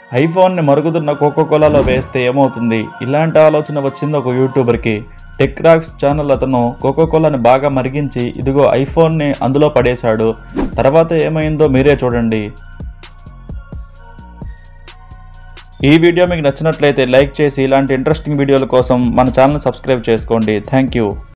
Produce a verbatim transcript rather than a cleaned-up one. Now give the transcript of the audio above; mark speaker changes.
Speaker 1: ఐఫోన్ని మరుగుతున్న కోకోకోలాలో వేస్తే ఏమవుతుంది? ఇలాంటి ఆలోచన వచ్చింది ఒక యూట్యూబర్కి. టెక్ రాక్స్ ఛానల్ అతను కోకోకోలాని బాగా మరిగించి ఇదిగో ఐఫోన్ని అందులో పడేశాడు. తర్వాత ఏమైందో మీరే చూడండి. ఈ వీడియో మీకు నచ్చినట్లయితే లైక్ చేసి ఇలాంటి ఇంట్రెస్టింగ్ వీడియోల కోసం మన ఛానల్ సబ్స్క్రైబ్ చేసుకోండి. Thank you.